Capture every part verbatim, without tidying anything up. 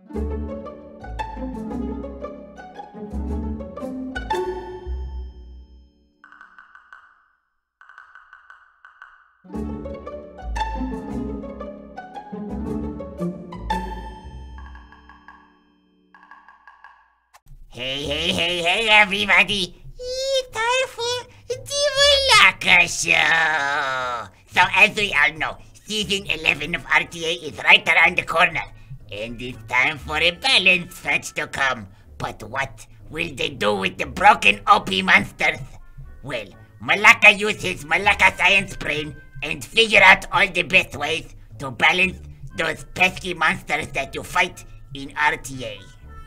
Hey, hey, hey, hey, everybody! It's time for the Malaka Show! So, as we all know, season eleven of R T A is right around the corner, and it's time for a balance patch to come. But what will they do with the broken O P monsters? Well, Malaka uses Malaka science brain and figure out all the best ways to balance those pesky monsters that you fight in R T A.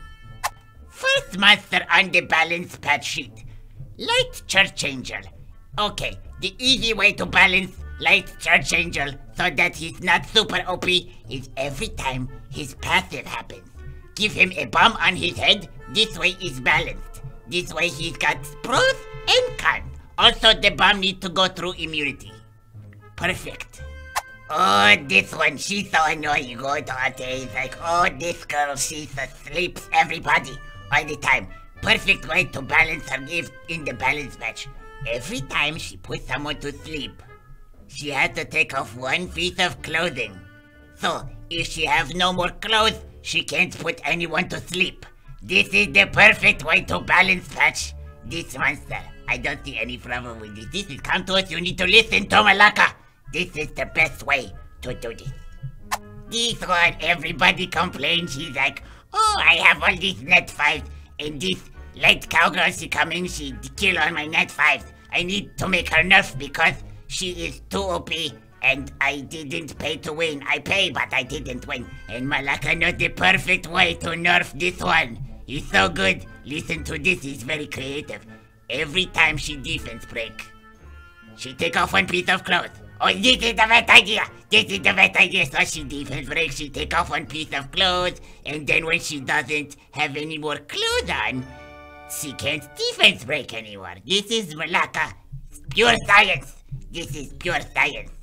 First monster on the balance patch sheet, Light Church Angel. Okay, the easy way to balance Light Church Angel so that he's not super O P is every time his passive happens, give him a bomb on his head. This way is balanced. This way he's got pros and cons. Also, the bomb needs to go through immunity. Perfect. Oh, this one, she's so annoying. You go to R T A, it's like, oh, this girl, she sleeps everybody all the time. Perfect way to balance her gift in the balance patch. Every time she puts someone to sleep, she has to take off one piece of clothing. So, if she has no more clothes, she can't put anyone to sleep. This is the perfect way to balance patch this monster. I don't see any problem with this. This is come to us, you need to listen to Malaka. This is the best way to do this. This one, everybody complains. She's like, oh, I have all these net fives, and this light cowgirl, she come in, she kill all my net fives. I need to make her nerf because she is too O P, and I didn't pay to win. I pay, but I didn't win. And Malaka knows the perfect way to nerf this one. He's so good. Listen to this, he's very creative. Every time she defense break, she take off one piece of clothes. Oh, this is the best idea! This is the best idea! So she defense break, she take off one piece of clothes, and then when she doesn't have any more clothes on, she can't defense break anymore. This is Malaka. Pure science. This is pure science.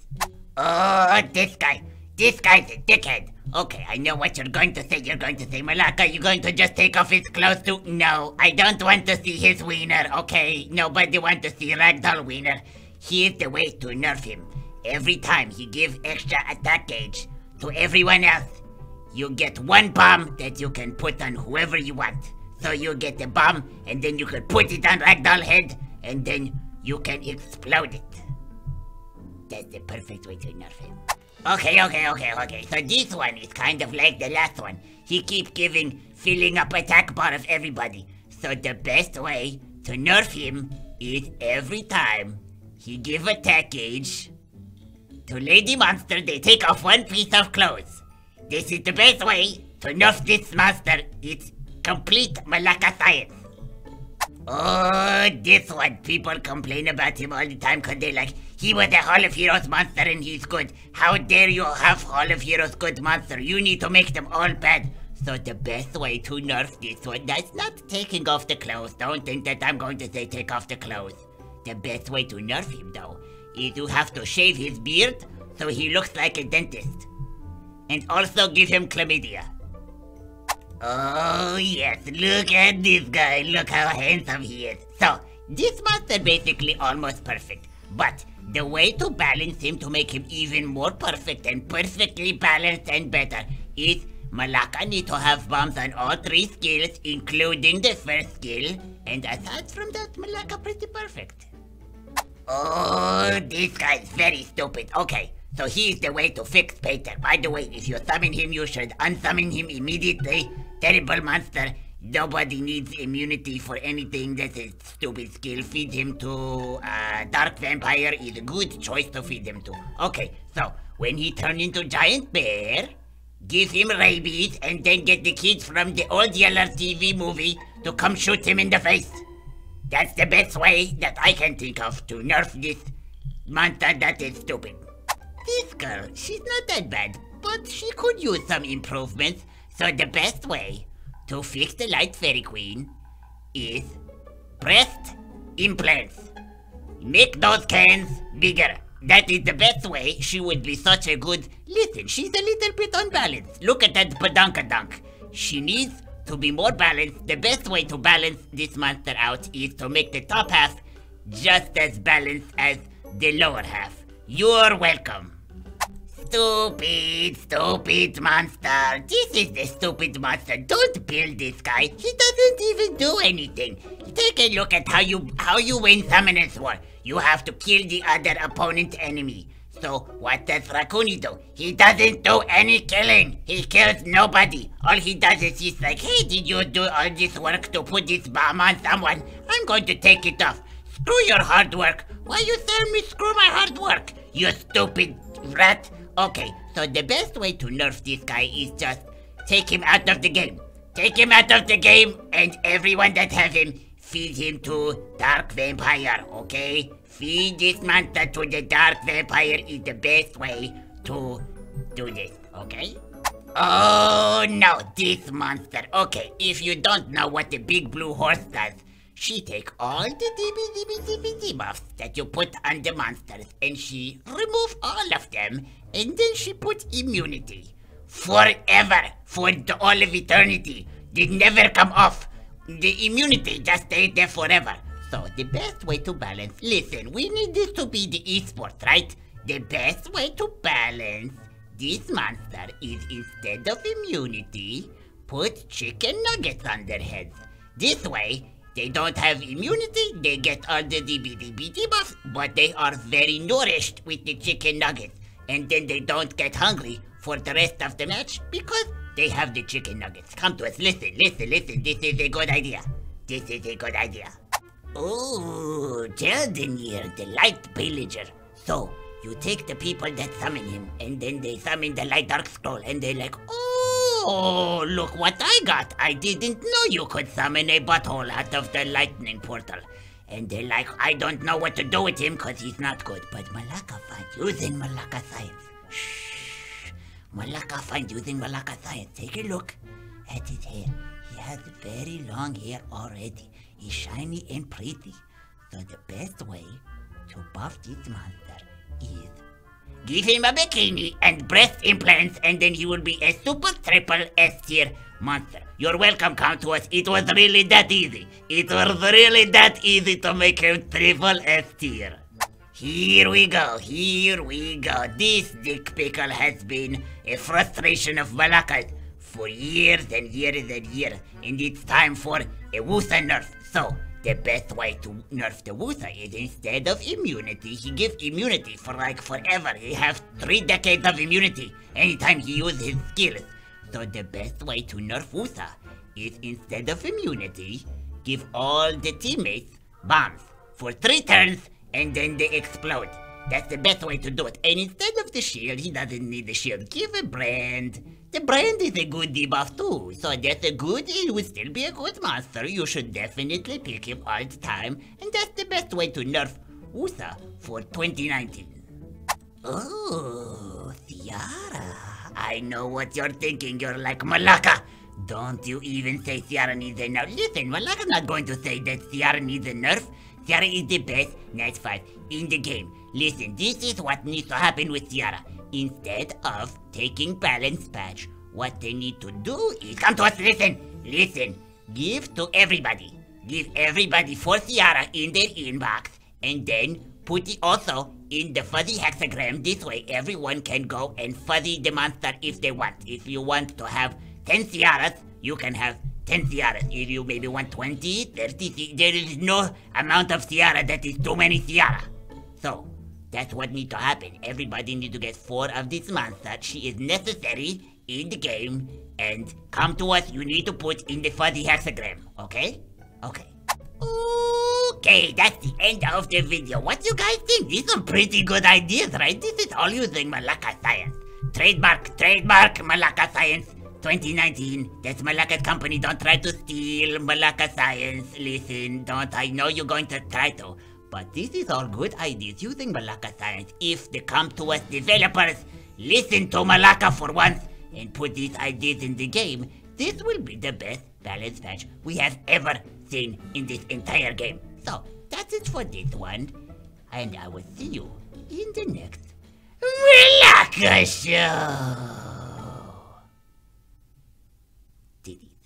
Oh, this guy. This guy's a dickhead. Okay, I know what you're going to say. You're going to say, Malaka, you're going to just take off his clothes too? No, I don't want to see his wiener, okay? Nobody wants to see Ragdoll wiener. Here's the way to nerf him. Every time he gives extra attack gauge to everyone else, you get one bomb that you can put on whoever you want. So you get the bomb, and then you can put it on Ragdoll head, and then you can explode it. That's the perfect way to nerf him. Okay, okay, okay, okay. So this one is kind of like the last one. He keeps giving, filling up attack bar of everybody. So the best way to nerf him is every time he give attack gauge to Lady Monster, they take off one piece of clothes. This is the best way to nerf this monster. It's complete Malaka science. Oh, this one. People complain about him all the time because they're like, he was a Hall of Heroes monster and he's good. How dare you have Hall of Heroes good monster? You need to make them all bad. So the best way to nerf this one, that's not taking off the clothes. Don't think that I'm going to say take off the clothes. The best way to nerf him though is you have to shave his beard so he looks like a dentist. And also give him chlamydia. Oh yes, look at this guy, look how handsome he is. So, this monster basically almost perfect. But, the way to balance him to make him even more perfect and perfectly balanced and better is Malaka need to have bombs on all three skills, including the first skill. And aside from that, Malaka pretty perfect. Oh, this guy's very stupid. Okay, so here's the way to fix Peter. By the way, if you summon him, you should unsummon him immediately. Terrible monster. Nobody needs immunity for anything. That's a stupid skill. Feed him to uh, Dark Vampire is a good choice to feed him to. Okay, so when he turns into Giant Bear, give him rabies and then get the kids from the old Yeller T V movie to come shoot him in the face. That's the best way that I can think of to nerf this monster that is stupid. This girl, she's not that bad, but she could use some improvements. So the best way to fix the Light Fairy Queen is breast implants. Make those cans bigger. That is the best way. She would be such a good... Listen, she's a little bit unbalanced. Look at that badunkadunk. she needs to be more balanced. The best way to balance this monster out is to make the top half just as balanced as the lower half. You're welcome. Stupid, stupid monster. This is the stupid monster. Don't build this guy. He doesn't even do anything. Take a look at how you how you win Summoner's War. You have to kill the other opponent enemy. So what does Raccoony do? He doesn't do any killing. He kills nobody. All he does is he's like, hey, did you do all this work to put this bomb on someone? I'm going to take it off. Screw your hard work. Why you tell me screw my hard work? You stupid rat. Okay, so the best way to nerf this guy is just take him out of the game. Take him out of the game, and everyone that has him, feed him to Dark Vampire, okay? Feed this monster to the Dark Vampire is the best way to do this, okay? Oh no, this monster. Okay, if you don't know what the big blue horse does, she take all the D B D B D B debuffs that you put on the monsters and she remove all of them, and then she put immunity. Forever, for the, all of eternity. They never come off. The immunity just stays there forever. So the best way to balance, listen, we need this to be the esport, right? The best way to balance this monster is instead of immunity, put chicken nuggets on their heads. This way, they don't have immunity, they get all the D B D B debuffs, but they are very nourished with the chicken nuggets. And then they don't get hungry for the rest of the match because they have the chicken nuggets. Come to us, listen, listen, listen, this is a good idea. This is a good idea. Ooh, Jeldenir, the light villager. So, you take the people that summon him, and then they summon the light dark scroll, and they're like, oh, look what I got. I didn't know you could summon a butthole out of the lightning portal. And they're like, I don't know what to do with him because he's not good. But Malaka finds using Malaka science. Shh. Malaka finds using Malaka science. Take a look at his hair. He has very long hair already. He's shiny and pretty. So the best way to buff this monster is give him a bikini and breast implants, and then he will be a super triple S tier monster. You're welcome, come to us. It was really that easy. It was really that easy to make him triple S tier. Here we go, here we go. This dick pickle has been a frustration of Malaka's for years and years and years. And it's time for a Wusa nerf. So, the best way to nerf the Wusa is instead of immunity, he gives immunity for like forever. He has three decades of immunity anytime he uses his skills. So the best way to nerf Wusa is instead of immunity, give all the teammates bombs for three turns and then they explode. That's the best way to do it. And instead of the shield, he doesn't need the shield. Give a brand. The brand is a good debuff too. So that's a good, it will still be a good monster. You should definitely pick him all the time. And that's the best way to nerf Wusa for twenty nineteen. Oh, Ciara. I know what you're thinking. You're like, Malaka, don't you even say Ciara needs a nerf. Listen, Malaka's not going to say that Ciara needs a nerf. Ciara is the best Nat five in the game. Listen, this is what needs to happen with Ciara. Instead of taking balance patch, what they need to do is come to us. Listen, listen. Give to everybody. Give everybody for Ciara in their inbox, and then put it also in the fuzzy hexagram. This way, everyone can go and fuzzy the monster if they want. If you want to have ten Ciaras, you can have ten Ciaras. If you maybe want twenty, thirty, there is no amount of Ciara that is too many Ciara. So, that's what needs to happen. Everybody needs to get four of this monster. She is necessary in the game. And come to us, you need to put in the fuzzy hexagram. Okay? Okay. Okay, that's the end of the video. What do you guys think? These are pretty good ideas, right? This is all using Malaka Science. Trademark, trademark, Malaka Science twenty nineteen. That's Malaka's company. Don't try to steal Malaka Science. Listen, don't. I know you're going to try to. But this is all good ideas using Malaka Science. If they come to us developers, listen to Malaka for once and put these ideas in the game, this will be the best balance patch we have ever seen in this entire game. So, that's it for this one. And I will see you in the next Malaka Show. did it.